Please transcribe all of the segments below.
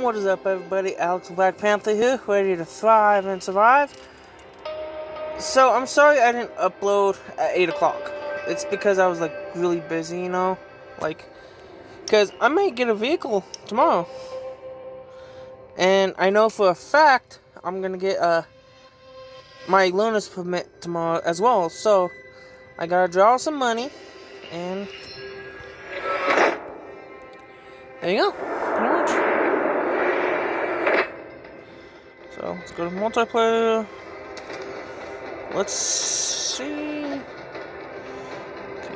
What is up, everybody? Alex Black Panther here, ready to thrive and survive. So, I'm sorry I didn't upload at 8 o'clock. It's because I was, really busy, you know? Because I may get a vehicle tomorrow. And I know for a fact I'm going to get my learner's permit tomorrow as well. So, I got to draw some money. And there you go. Pretty much. So, let's go to multiplayer. Let's see. Okay.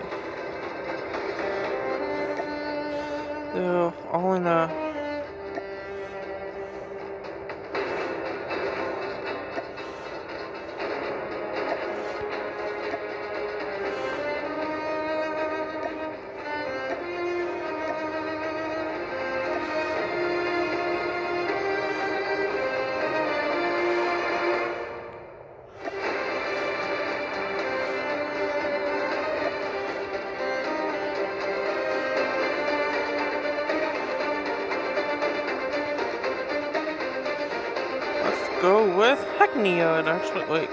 They're all in a. Go with Hackney Yard, actually. Wait.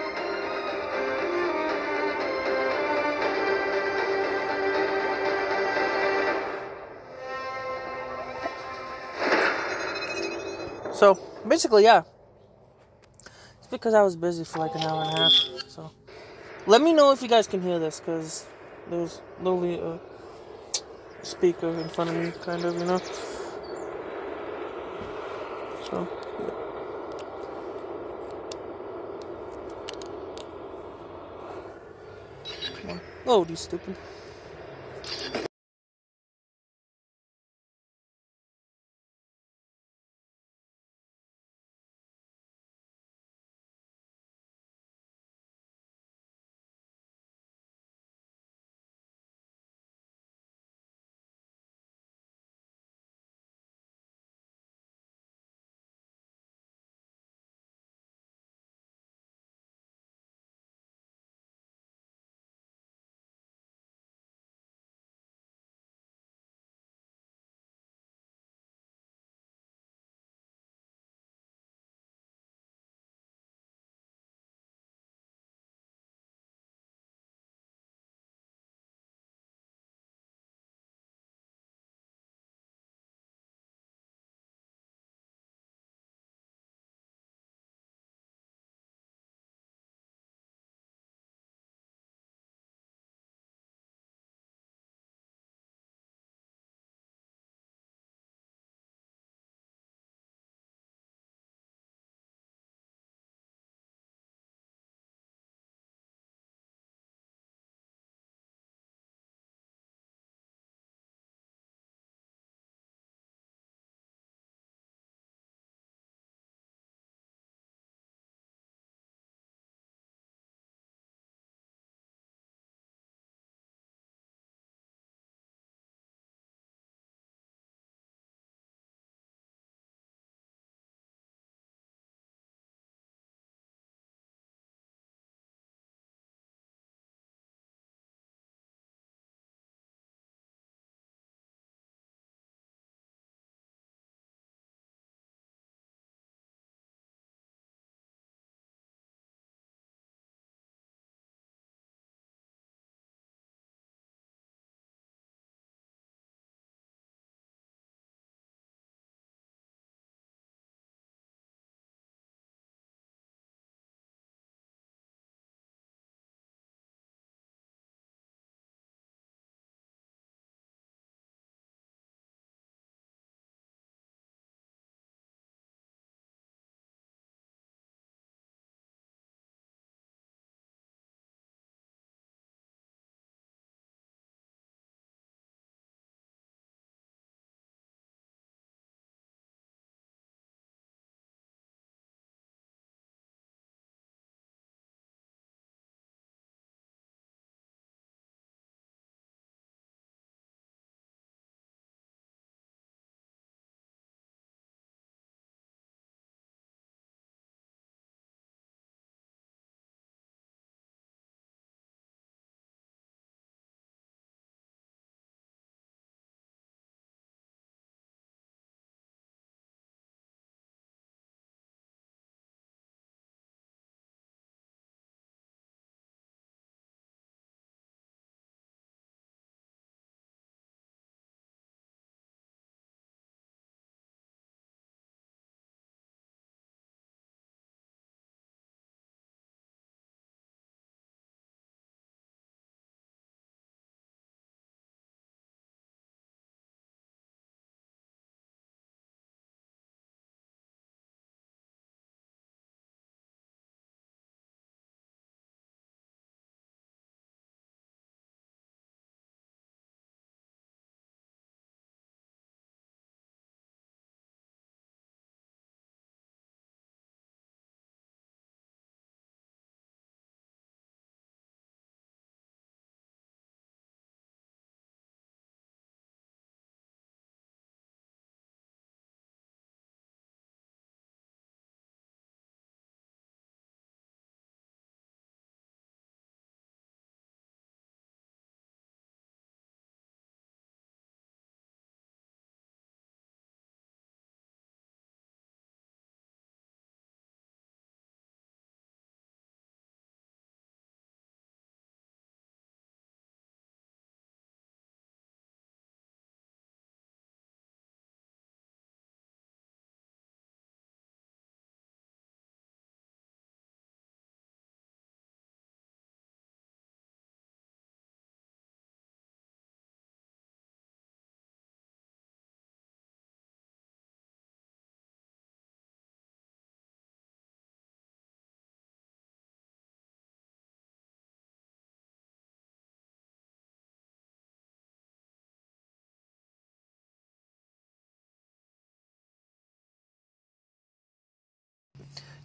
So, basically, yeah. It's because I was busy for like an hour and a half. So, let me know if you guys can hear this, because there's literally a speaker in front of me, kind of, you know? So, yeah. Come on. Oh, you stupid.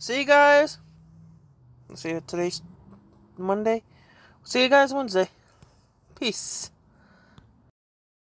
See you guys. See you today's Monday. See you guys Wednesday. Peace.